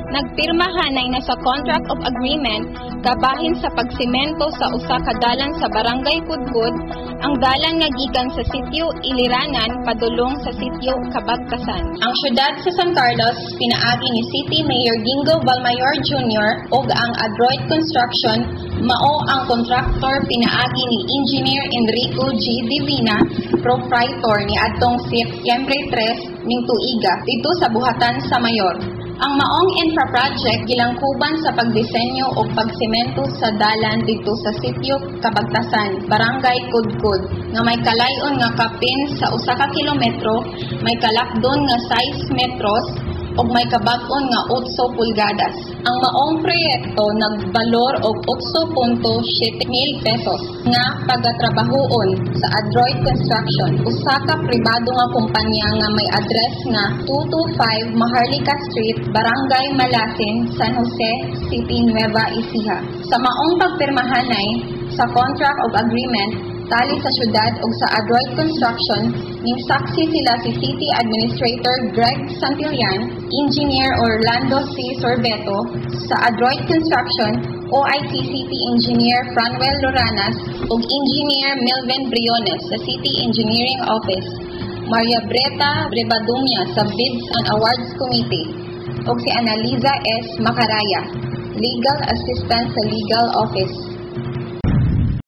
Nagpirmahanay na sa Contract of Agreement kabahin sa pagsemento sa usa ka dalan sa Barangay Kudkod, ang dalan nga gikan sa sitio Iliranan padulong sa sitio Kabagtasan. Ang syudad sa San Carlos pinaagi ni City Mayor Gingo Balmayor Jr. ug ang Adroit Construction mao ang kontraktor pinaagi ni Engineer Enrico G. Divina, proprietor ni adtong Setyembre 3 ning tuiga dito sa buhatan sa Mayor. Ang maong infra project gilangkuban sa pagdisenyo o pagsemento sa dalan dito sa sitio Kabagtasan, Barangay Kudkod, nga may kalayon nga kapin sa 1 ka kilometro, may kalakdon nga 6 metros, ug may kabag-on nga 8 pulgadas. Ang maong proyekto nagbalor og 8.7 mil pesos nga pagatrabahoon sa Adroit Construction, usa ka pribado nga kumpanya nga may address nga 225 Maharlika Street, Barangay Malasin, San Jose City, Nueva Ecija. Sa maong pagpirmahanay sa Contract of Agreement tali sa syudad ug sa Adroit Construction, ning saksi sila si City Administrator Greg Santillan, Engineer Orlando C. Sorbeto sa Adroit Construction, OIC City Engineer Franwell Loranas ug Engineer Melvin Briones sa City Engineering Office, Maria Breta Brebadumia sa Bids and Awards Committee ug si Analiza S. Macaraya, Legal Assistant sa Legal Office.